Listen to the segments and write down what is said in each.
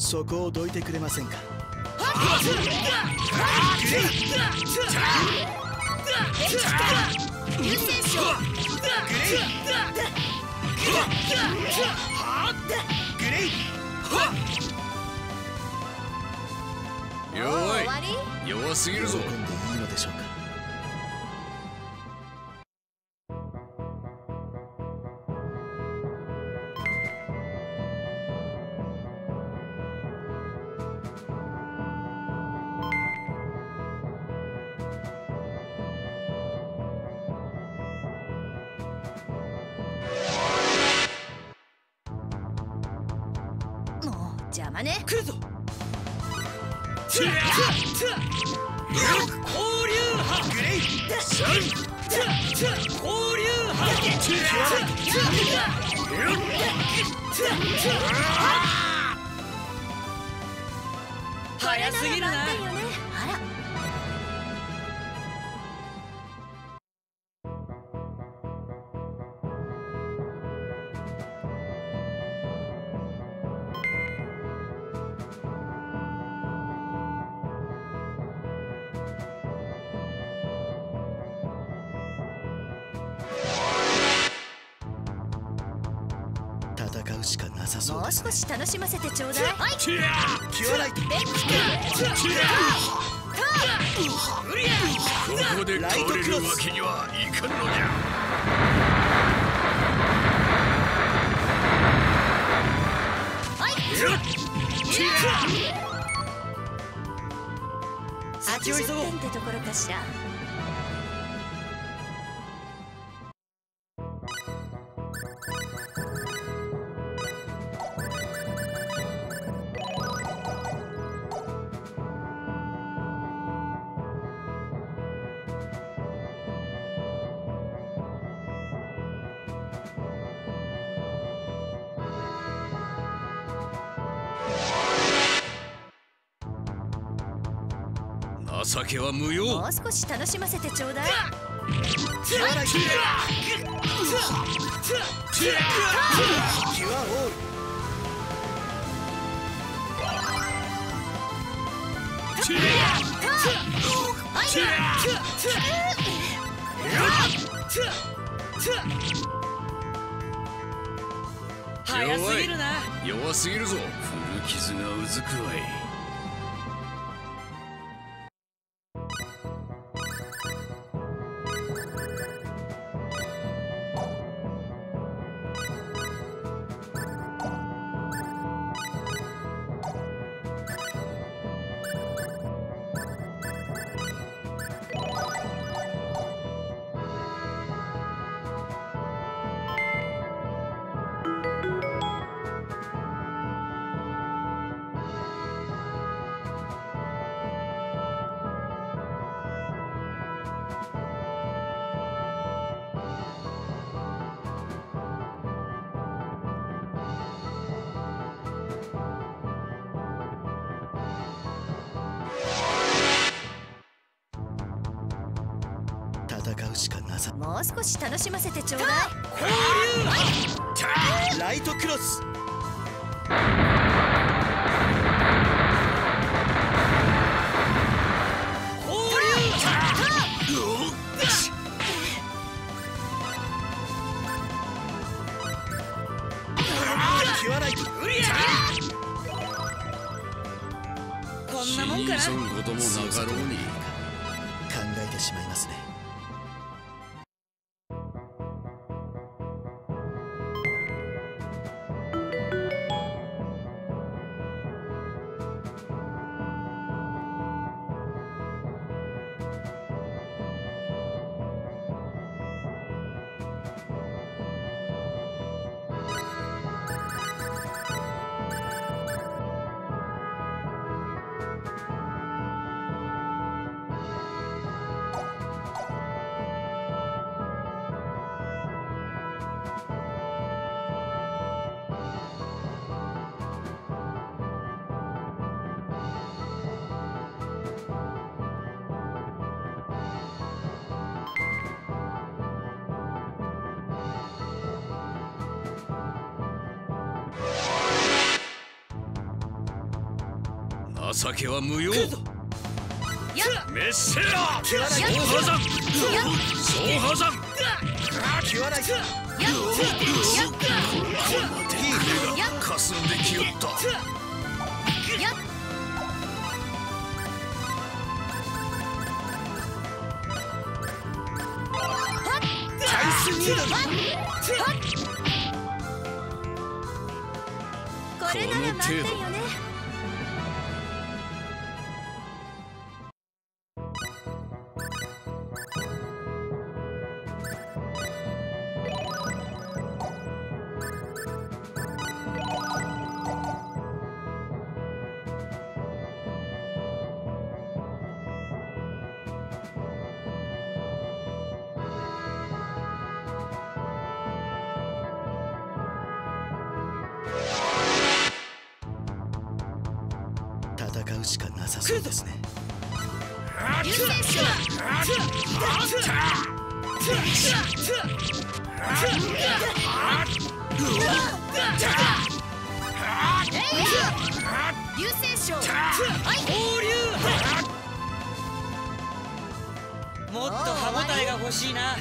そこをどいてくれませんか。 優先賞弱い。弱すぎるぞ。 喜んでいいのでしょうか。 もう邪魔ね。 来るぞ。交流派グレイ交流派早すぎるな。 あら。 戦うしかなさそうもうですね。 少し楽しませてちょうだい。はい。 キュアライト。 ここで倒れるわけにはいかんのじゃ。 はい。 先を急ごう。 80点ってところかしら。 情けは無用。 もう少し楽しませてちょうだい。 キュアライト。キュアオール。 早すぎるな。 弱すぎるぞ。古傷がうずくわい。 戦うしかなさ。 もう少し楽しませてちょうだい。 ライトクロス。キュアライト。 こんなもんかな。 死に急ぐこともなかろうに。 考えてしまいますね。 情けは無用。 来るぞ。 滅せよ。 切らない総破山。総破山。 切らないここまで目が霞んできよった。 アイスニードルこれなら満点よね。 戦うしかなさそうですね。 優先しろ。優先賞。 放流。もっと歯応えが欲しいな。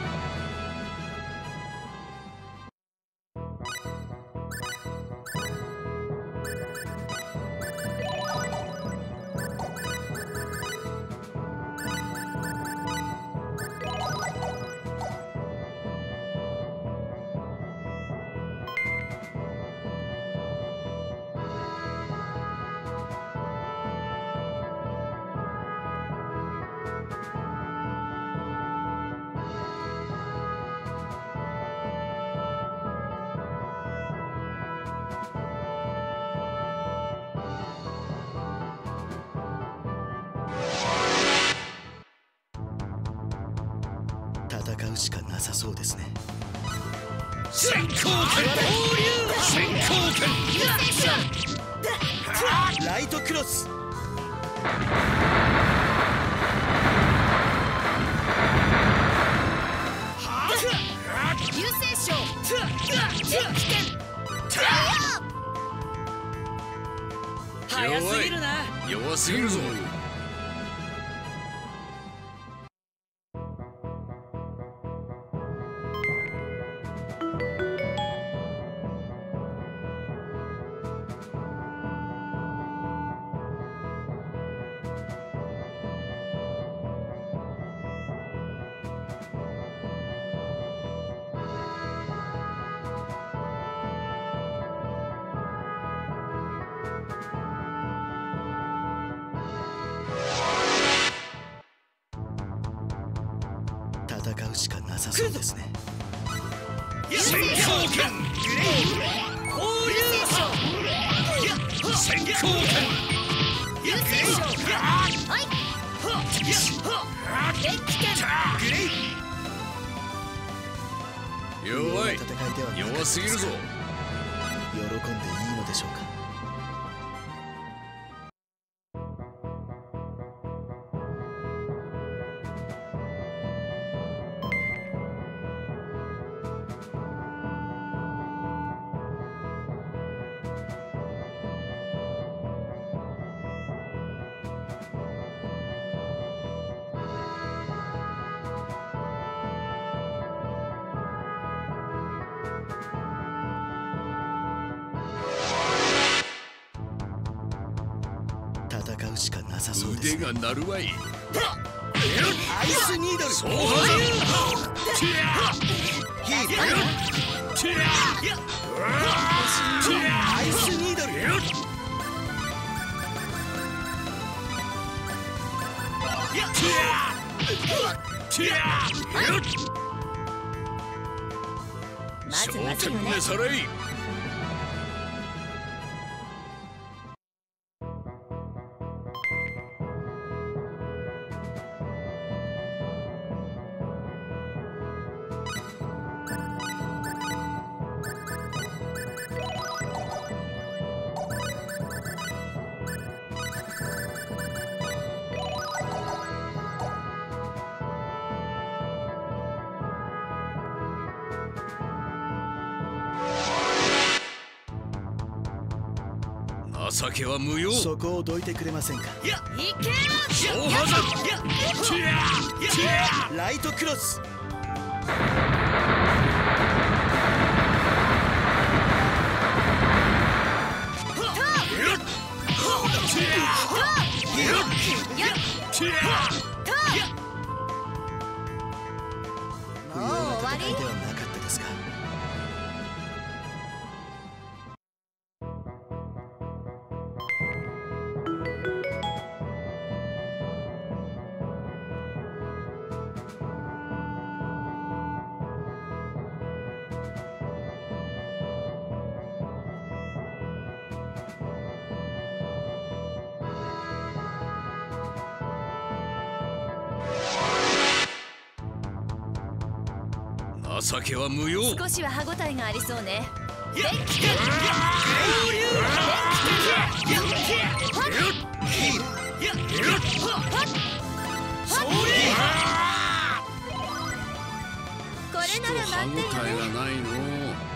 戦うしかなさそうですね。 先行権。先行権。 ライトクロス優先賞。電気剣。 早すぎるな。 弱すぎるぞ。 戦うしかなさそうですね。 先行権。 放流。 先行権。 優先賞。電気剣。 弱い。 戦いではなかった弱すぎるぞ。 喜んでいいのでしょうか。戦うしかなさそうです腕ね。 が鳴るわい。 アイスニードル総破山。 ヒールアイスニードルまずまず焦点よね。 目さらい。 情けは無用。 そこをどいてくれませんか。 いけ小破山。 ライトクロス。不要な戦いではなかったですか。 情けは無用。 少しは歯ごたえがありそうね。これなら歯ご満点たえがよね。 ないの。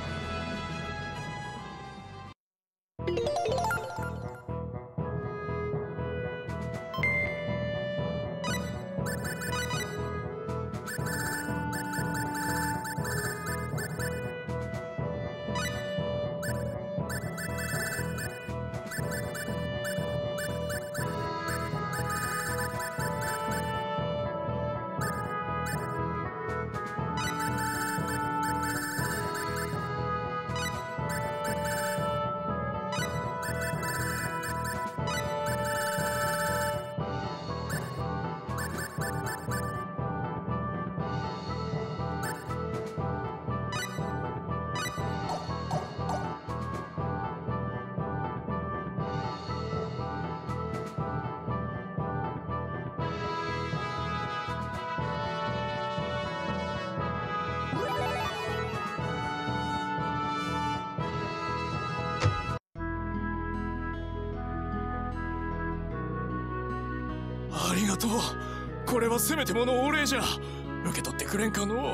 ありがとう。これはせめてものお礼じゃ。受け取ってくれんかのう。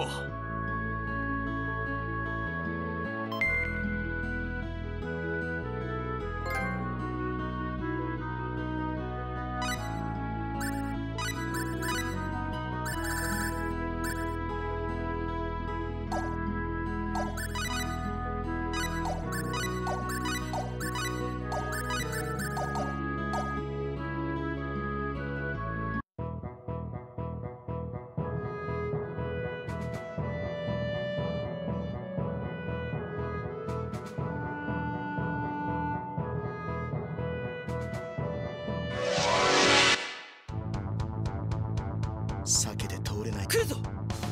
避けて通れない。 来るぞ。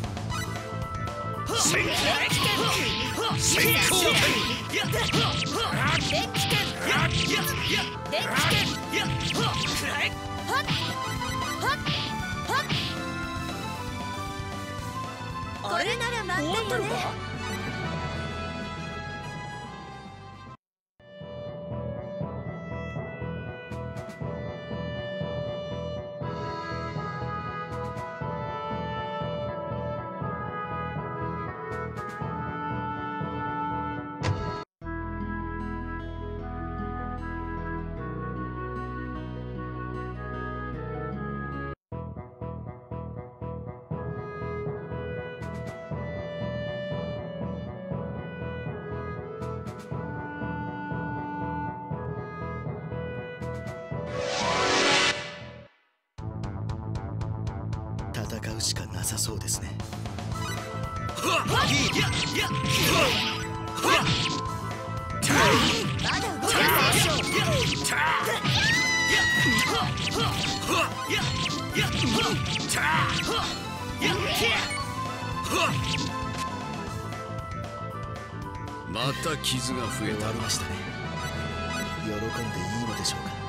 先行これなら満点よね。 戦うしかなさそうですね。 まだ動かないでしょ。 また傷が増えた終わりましたね。喜んでいいのでしょうか。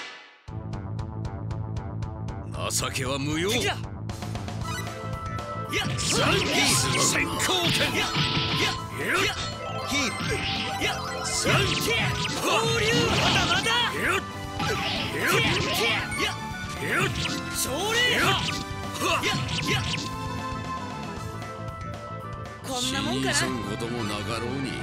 情けは無用。 敵だ。 先行権ヒール放流まだまだ奨励こんなもんかな。 死に損ほどもなかろうに。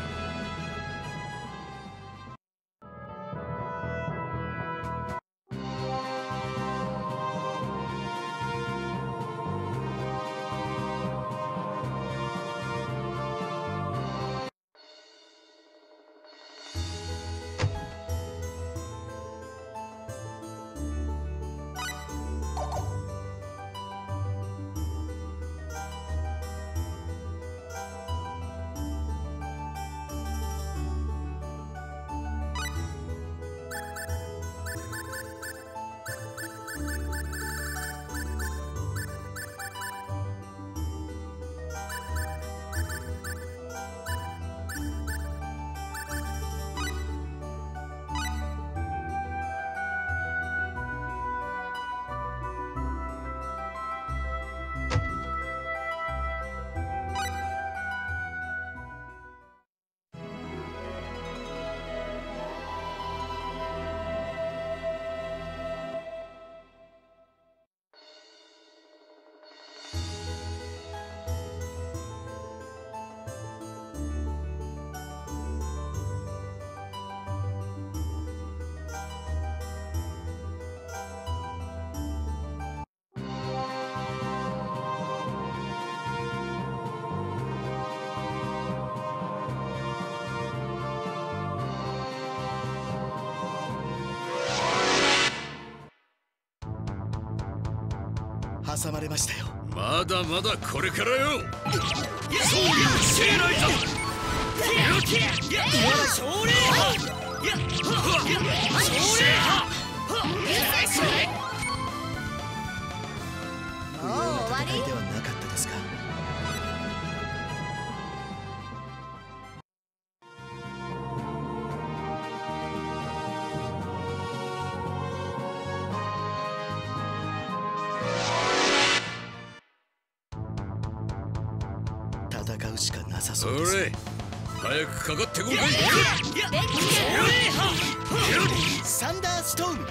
挟まれましたよ。 まだまだこれからよ。 そういう生来だ。奨励不要な戦いではなかったですか。戦うしかなさそうですね。 早くかかってこい。 サンダーストーム。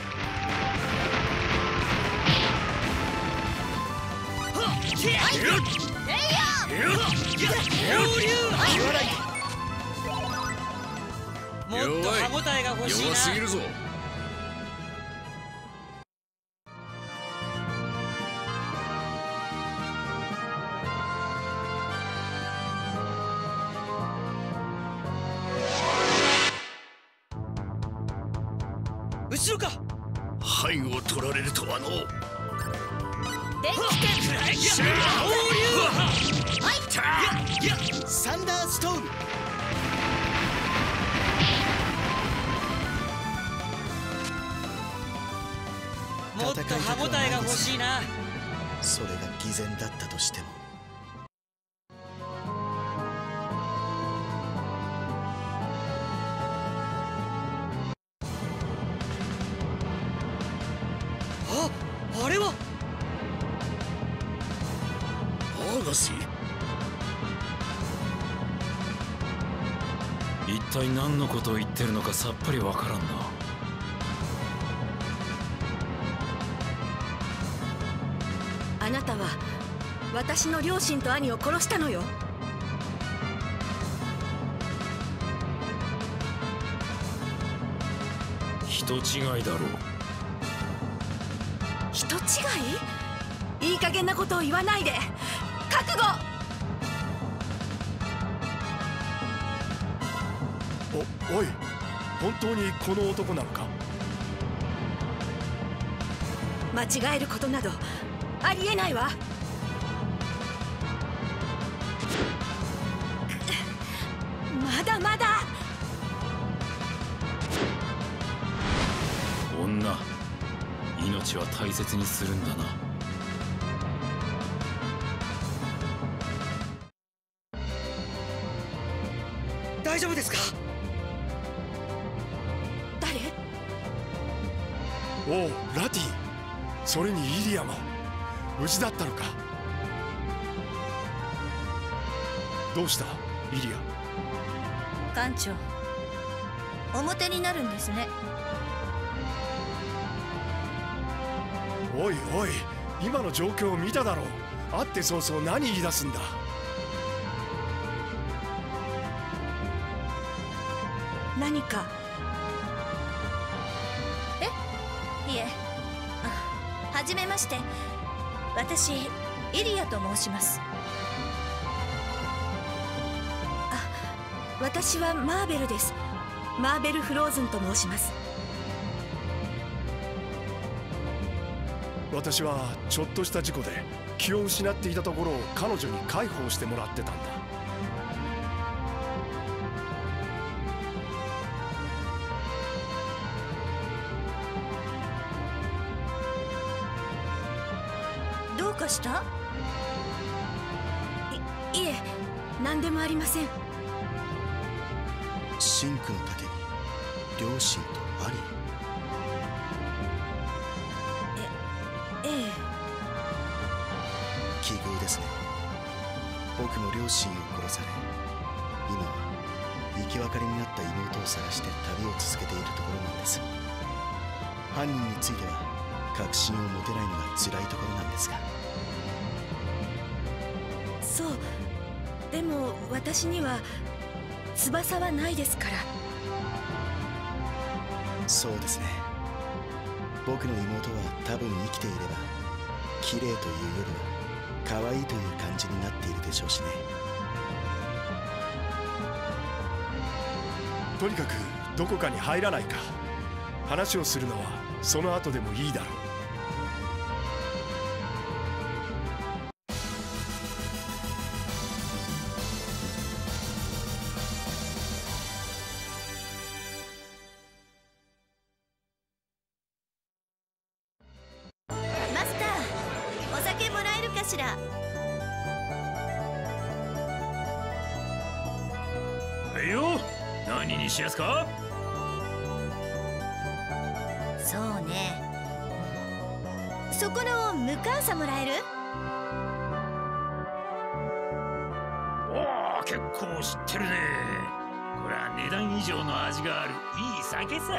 もっと歯応えが欲しいな。 弱すぎるぞ。 後ろか。 背後を取られるとはの。 電気剣サンダーストーム。 もっと歯応えが欲しいな。 それが偽善だったとしても。 あれはアーガシー。 一体何のことを言ってるのかさっぱりわからんな。 あなたは私の両親と兄を殺したのよ。 人違いだろう。 人違い？いい加減なことを言わないで。覚悟。 おい、本当にこの男なのか。 間違えることなどありえないわ。まだまだ。 女、命は大切にするんだな。 大丈夫ですか。 誰？ おう、ラティ、それにイリアも無事だったのか。 どうしたイリア。 艦長、表になるんですね。 おいおい、今の状況を見ただろう。会って早々何言い出すんだ。 何か？ いえ、はじめまして。私イリアと申します。 私はマーベルです。マーベル・フローズンと申します。 私はちょっとした事故で気を失っていたところを彼女に介抱してもらってたんだ。 どうかした？ いえ、何でもありません。 シンクの盾に両親と兄。 ええ。 奇遇ですね。僕も両親を殺され、今は生き別れになった妹を探して旅を続けているところなんです。犯人については確信を持てないのが辛いところなんですが。 そう。でも私には翼はないですから。 そうですね。僕の妹は多分生きていれば綺麗というよりは可愛いという感じになっているでしょうしね。 とにかくどこかに入らないか。話をするのはその後でもいいだろう。 マスター、お酒もらえるかしら？ はいよ、何にしやすか？ そうね。そこの無カンサもらえる？ おお、結構知ってるね。これは値段以上の味があるいい酒さ。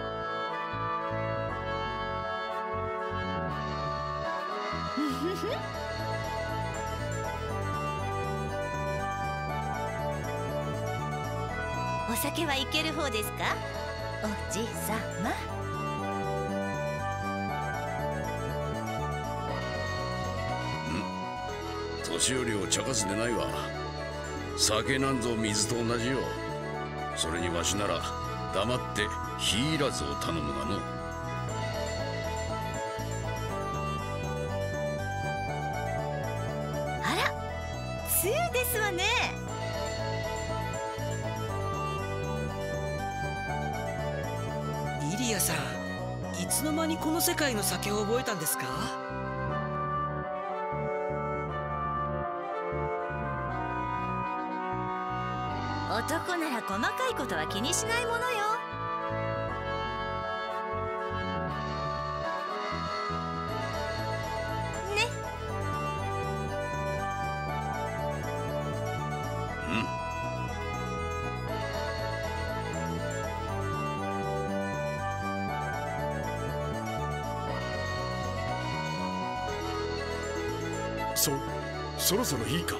お酒はいける方ですか、おじさま？ 年寄りを茶化すでないわ。酒なんぞ水と同じよ。それにわしなら黙って火いらずを頼むがの。 あら、通ですわね。 イリアさん、いつの間にこの世界の酒を覚えたんですか？ 男なら細かいことは気にしないものよ。ね。 そろそろいいか。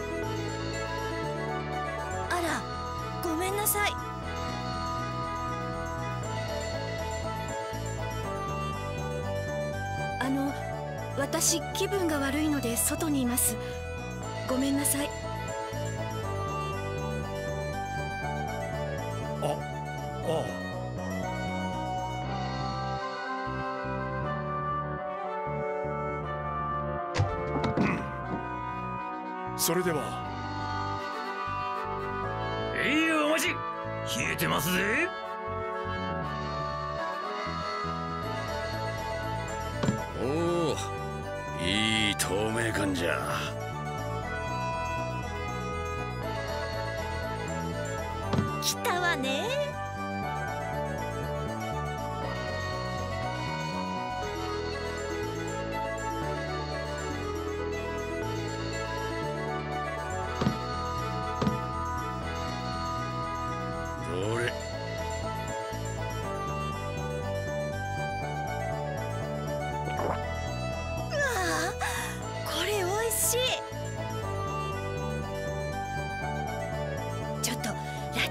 あら、ごめんなさい。 私気分が悪いので外にいます。ごめんなさい。 ああ。それでは。 お待ち。冷えてますぜ。おお、いい透明感じゃ。 来たわね。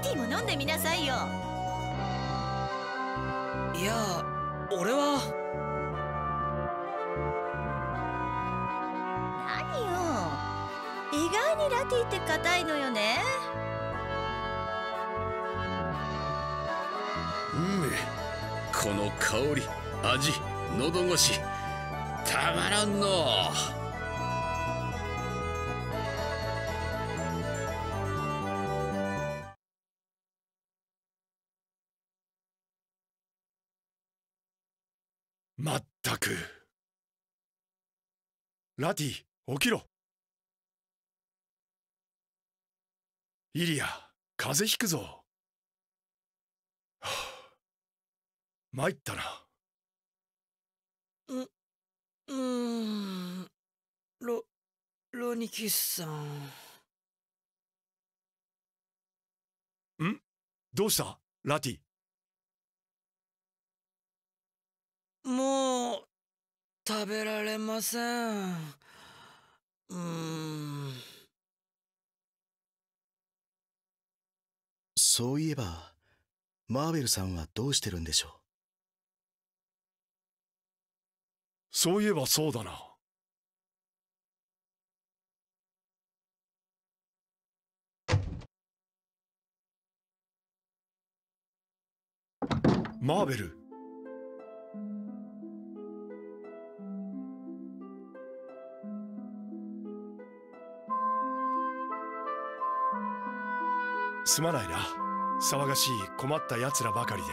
ティも飲んでみなさいよ。 いや、俺は。 何よ、意外にラティって硬いのよね。 この香り、味、喉越したまらんの。 まったく。ラティ、起きろ。イリア、風邪ひくぞ。はあ、参ったな。 ロニキスさん。 どうしたラティ。 もう食べられません。 そういえばマーベルさんはどうしてるんでしょう。 そういえばそうだな。マーベル。すまないな。騒がしい困ったやつらばかりで。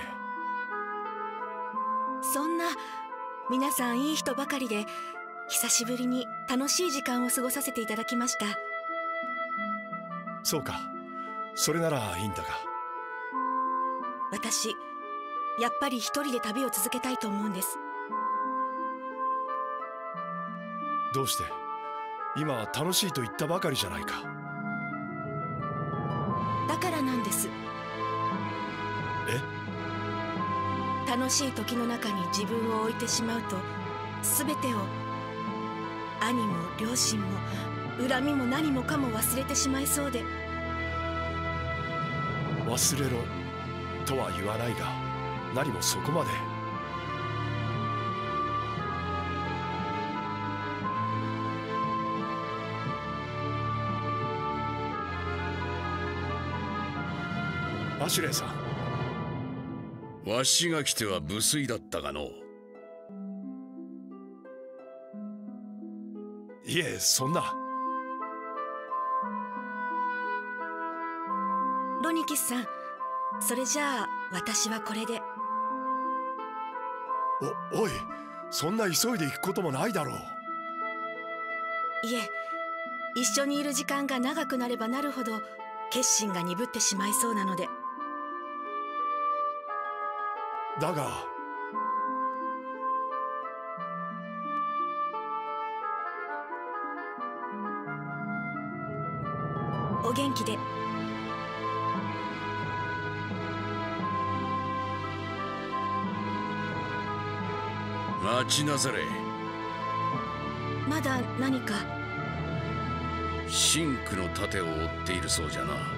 そんな皆さんいい人ばかりで、久しぶりに楽しい時間を過ごさせていただきました。 そうか、それならいいんだが。 私やっぱり一人で旅を続けたいと思うんです。 どうして？今楽しいと言ったばかりじゃないか。 だからなんです。楽しい時の中に自分を置いてしまうと、全てを、兄も両親も恨みも何もかも忘れてしまいそうで。 忘れろとは言わないが、何もそこまで。アシュレイさん。 わしが来ては無粋だったがの。 いえ、そんな。 ロニキスさん、それじゃあ私はこれで。 おい、そんな急いで行くこともないだろう。 いえ、一緒にいる時間が長くなればなるほど決心が鈍ってしまいそうなので。 だがお元気で。 待ちなされ。 まだ何か？ シンクの盾を追っているそうじゃな。 はい、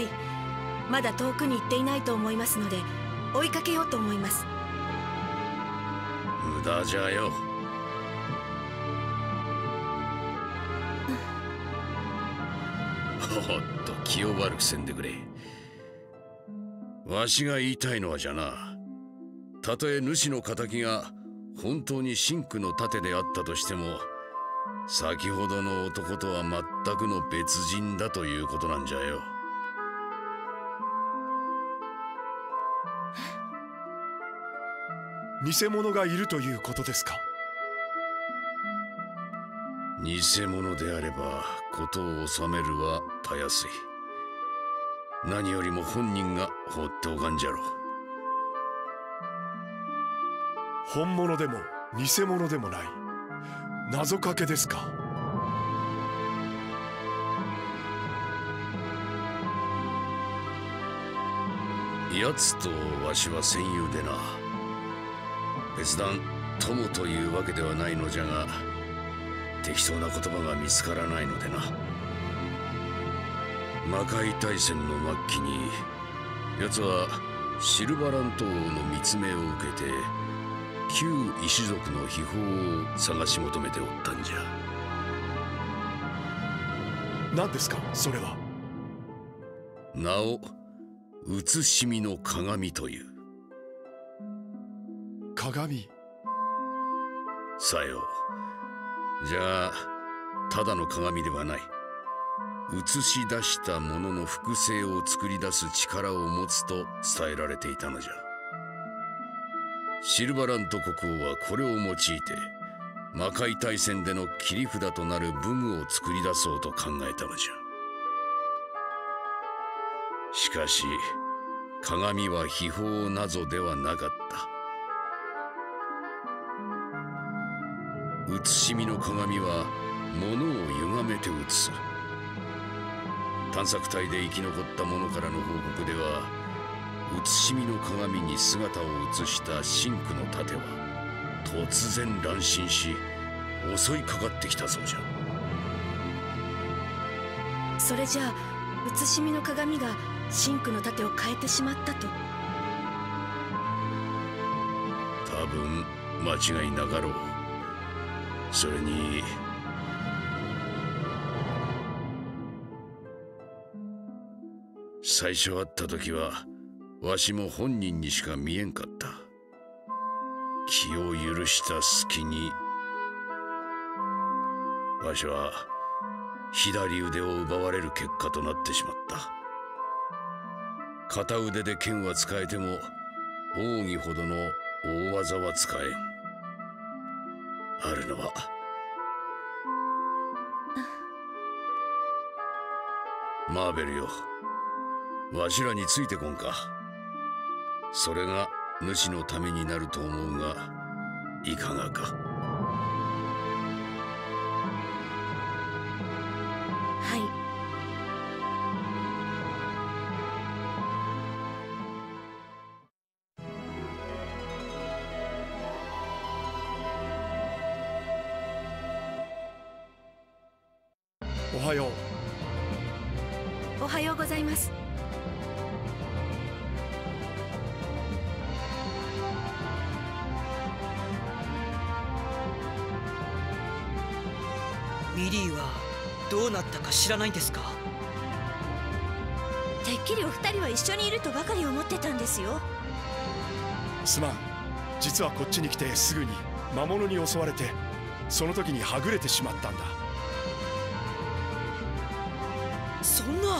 まだ遠くに行っていないと思いますので追いかけようと思います。 無駄じゃよ。ほっと気を悪くせんでくれ。わしが言いたいのはじゃな、たとえ主の仇が本当にシンクの盾であったとしても、先ほどの男とは全くの別人だということなんじゃよ。 偽物がいるということですか？ 偽物であれば事を収めるはたやすい。何よりも本人が放っておかんじゃろう。 本物でも偽物でもない謎かけですか？ 奴とわしは戦友でな。別段友というわけではないのじゃが、適当な言葉が見つからないのでな。 魔界大戦の末期に奴はシルバラント王の密命を受けて旧石族の秘宝を探し求めておったんじゃ。 何ですかそれは。 名を写しみの鏡という。 鏡。 さよう。じゃあただの鏡ではない。映し出したものの複製を作り出す力を持つと伝えられていたのじゃ。シルバラント国王はこれを用いて魔界大戦での切り札となる武具を作り出そうと考えたのじゃ。しかし鏡は秘宝なぞではなかった。写しみの鏡は物を歪めて写す。探索隊で生き残った者からの報告では、写しみの鏡に姿を映した真紅の盾は突然乱心し襲いかかってきたそうじゃ。 それじゃあ写しみの鏡が真紅の盾を変えてしまったと。 多分間違いなかろう。それに最初会った時はわしも本人にしか見えんかった。気を許した隙にわしは左腕を奪われる結果となってしまった。片腕で剣は使えても奥義ほどの大技は使えん。あるのはマーベルよ、わしらについてこんか。それが主のためになると思うがいかがか。 はい。 おはよう。 おはようございます。 ミリーはどうなったか知らないんですか？ てっきりお二人は一緒にいるとばかり思ってたんですよ。 すまん。実はこっちに来てすぐに魔物に襲われて、その時にはぐれてしまったんだ。 そんな。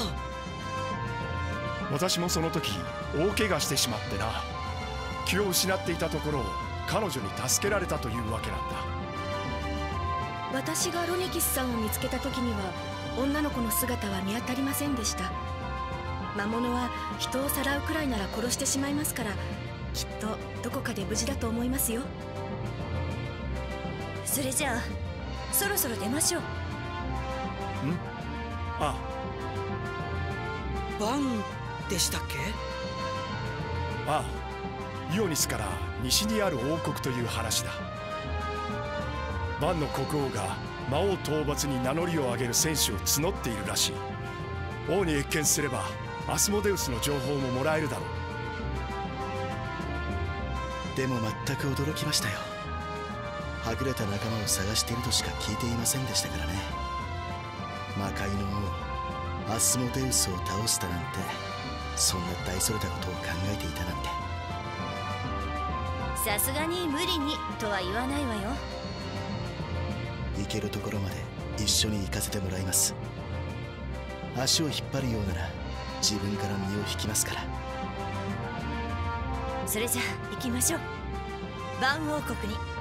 私もその時大怪我してしまってな。気を失っていたところを彼女に助けられたというわけなんだ。 私がロネキスさんを見つけた時には女の子の姿は見当たりませんでした。魔物は人をさらうくらいなら殺してしまいますから、きっとどこかで無事だと思いますよ。 それじゃあそろそろ出ましょう。 あバンでしたっけ？ あ、イオニスから西にある王国という話だ。バンの国王が魔王討伐に名乗りを上げる戦士を募っているらしい。王に謁見すればアスモデウスの情報ももらえるだろう。でも全く驚きましたよ。はぐれた仲間を探しているとしか聞いていませんでしたからね。魔界の王アスモデウスを倒したなんて、そんな大それたことを考えていたなんて。 さすがに無理にとは言わないわよ。 行けるところまで一緒に行かせてもらいます。足を引っ張るようなら自分から身を引きますから。 それじゃあ行きましょう。バン王国に。